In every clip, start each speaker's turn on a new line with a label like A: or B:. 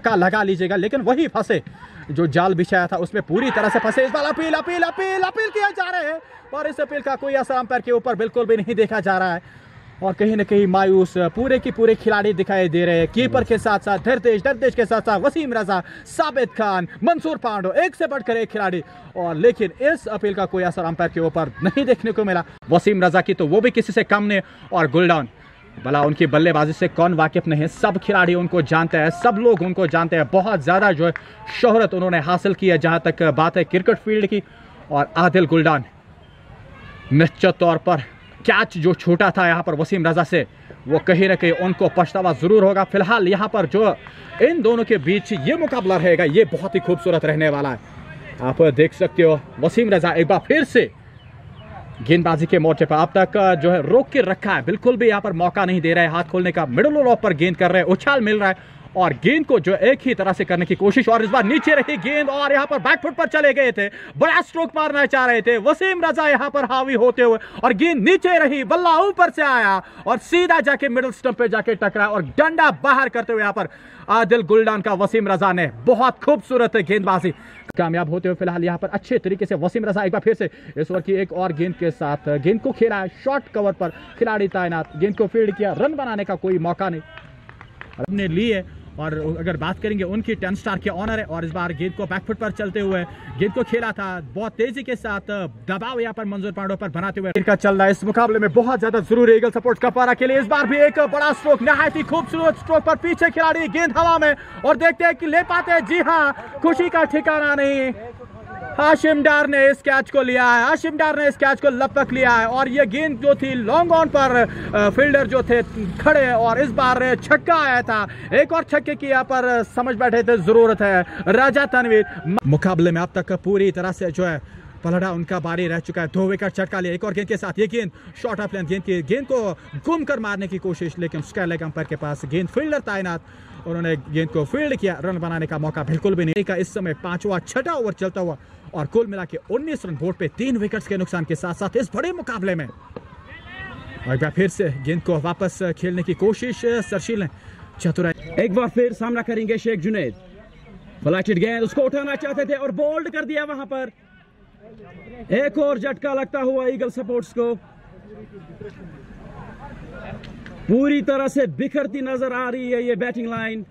A: छक्का लगा लीजिएगा, लेकिन वही फंसे जो जाल बिछाया था उसमें पूरी तरह से फंसे। इस बार अपील अपील अपील अपील किया जा रहे हैं और इस अपील का कोई असर अंपायर के ऊपर बिल्कुल भी नहीं देखा जा रहा है और कहीं ना कहीं मायूस पूरे के पूरे खिलाड़ी दिखाई दे रहे हैं। कीपर के साथ साथ धरतेज के साथ साथ वसीम रजा, साबित खान, मंसूर पांडो, एक से बढ़कर एक खिलाड़ी, और लेकिन इस अपील का कोई असर अंपायर के ऊपर नहीं देखने को मिला। वसीम रजा की तो वो भी किसी से कम नहीं, और गुलडाउन भला उनकी बल्लेबाजी से कौन वाकिफ नहीं है, सब खिलाड़ी उनको जानते हैं, सब लोग उनको जानते हैं। बहुत ज़्यादा जो है शोहरत उन्होंने हासिल की है जहाँ तक बात है क्रिकेट फील्ड की। और आदिल गुलडान निश्चित तौर पर कैच जो छोटा था यहाँ पर वसीम रजा से, वो कहीं ना कहीं उनको पछतावा ज़रूर होगा। फिलहाल यहाँ पर जो इन दोनों के बीच ये मुकाबला रहेगा ये बहुत ही खूबसूरत रहने वाला है। आप देख सकते हो वसीम रजा एक बार फिर से गेंदबाजी के मोर्चे पर अब तक जो है रोक के रखा है, बिल्कुल भी यहाँ पर मौका नहीं दे रहा है हाथ खोलने का। मिडल ऑफ पर गेंद कर रहे हैं, उछाल मिल रहा है और गेंद को जो एक ही तरह से करने की कोशिश, और इस बार नीचे रही गेंद और यहाँ पर बैकफुट पर चले गए थे, बड़ा स्ट्रोक मारना चाह रहे थे वसीम रजा यहाँ पर हावी होते हुए, और गेंद नीचे रही, बल्ला ऊपर से आया और सीधा जाके मिडिल स्टंप पे जाके टकरा और डंडा बाहर करते हुए यहाँ पर आदिल गुलडान का वसीम रजा ने बहुत खूबसूरत गेंदबाजी कामयाब होते हुए फिलहाल यहाँ पर अच्छे तरीके से वसीम रजा एक बार फिर से इस ओवर की एक और गेंद के साथ गेंद को खेला है, शॉर्ट कवर पर खिलाड़ी तैनात, गेंद को फील्ड किया, रन बनाने का कोई मौका नहीं हमने लिए। और अगर बात करेंगे उनकी 10 स्टार के ऑनर है, और इस बार गेंद को बैकफुट पर चलते हुए गेंद को खेला था, बहुत तेजी के साथ दबाव यहाँ पर मंसूर पांडो पर बनाते हुए इनका चल रहा है। इस मुकाबले में बहुत ज्यादा जरूरी ईगल सपोर्ट कपारा के लिए इस बार भी एक बड़ा स्ट्रोक, नहायत ही खूबसूरत स्ट्रोक पर पीछे खिलाड़ी, गेंद हवा में और देखते हैं कि ले पाते हैं। जी हाँ, खुशी का ठिकाना नहीं, हाशिम डार ने इस कैच को लिया है, हाशिम डार ने इस कैच को लपक लिया है और ये गेंद जो थी लॉन्ग ऑन पर फील्डर जो थे खड़े, और इस बार छक्का आया था, एक और छक्के की यहाँ पर समझ बैठे थे जरूरत है राजा तनवीर। मुकाबले में अब तक पूरी तरह से जो है पलड़ा उनका बारी रह चुका है, 2 विकेट चटका लिया। एक और गेंद के साथ ये गेंद शॉर्ट ऑफ लेंथ गेंद को गुम कर मारने की कोशिश, लेकिन स्क्वायर लेग अंपायर के पास गेंद, फील्डर तैनात, उन्होंने गेंद को फील्ड किया, रन बनाने का मौका बिल्कुल भी नहीं का। इस समय 5वां 6वां ओवर चलता हुआ और कुल मिला के 19 रन बोर्ड पे 3 विकेट्स के नुकसान के साथ साथ इस बड़े मुकाबले में और एक बार फिर से गेंद को वापस खेलने की कोशिश सरशील ने चतुराई।
B: एक बार फिर सामना करेंगे शेख जुनैद, फ्लैटेड गेंद उसको उठाना चाहते थे और बोल्ड कर दिया वहां पर। एक और झटका लगता हुआ ईगल सपोर्ट्स को, पूरी तरह से बिखरती नजर आ रही है ये बैटिंग लाइन,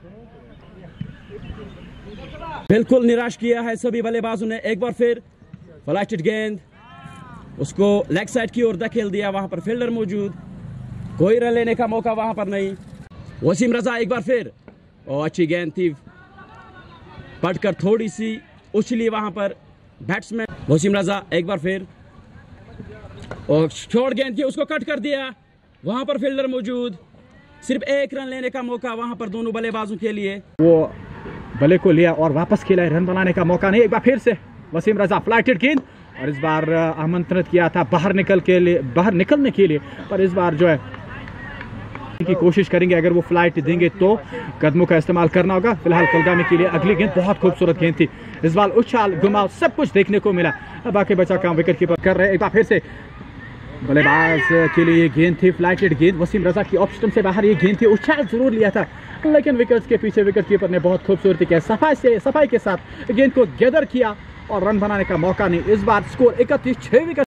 B: बिल्कुल निराश किया है सभी बल्लेबाजों ने। एक बार फिर फ्लैटेड गेंद उसको लेग साइड की ओर धकेल दिया, वहां पर फील्डर मौजूद, कोई रन लेने का मौका वहां पर नहीं। वसीम रजा एक बार फिर, और अच्छी गेंद थी, पटकर थोड़ी सी उछली वहां पर बैट्समैन। वसीम रजा एक बार फिर, और शॉर्ट गेंद थी उसको कट कर दिया, वहां पर फील्डर मौजूद, सिर्फ 1 रन लेने का मौका वहां पर दोनों बल्लेबाजों के लिए।
A: वो बल्ले को लिया और वापस खेला, रन बनाने का मौका नहीं। एक बार फिर से वसीम रजा फ्लाइटेड गेंद, और इस बार आमंत्रित किया था बाहर निकलने के लिए, पर इस बार जो है की कोशिश करेंगे, अगर वो फ्लाइट देंगे तो कदमों का इस्तेमाल करना होगा। फिलहाल कुलगामी के लिए अगली गेंद बहुत खूबसूरत गेंद थी, इस बार उछाल घुमाव सब कुछ देखने को मिला। बाकी बचा काम विकेट कीपर कर रहे हैं। एक बार फिर से बल्लेबाज के लिए गेंद थी, फ्लाइटेड गेंद, वसीम रजा की ऑफ स्टंप से बाहर ये गेंद थी, उछाल जरूर लिया था, लेकिन विकेट के पीछे विकेट कीपर ने बहुत खूबसूरती के सफाई के साथ गेंद को गैदर किया और रन बनाने का मौका नहीं। इस बार स्कोर 31, 6 विकेट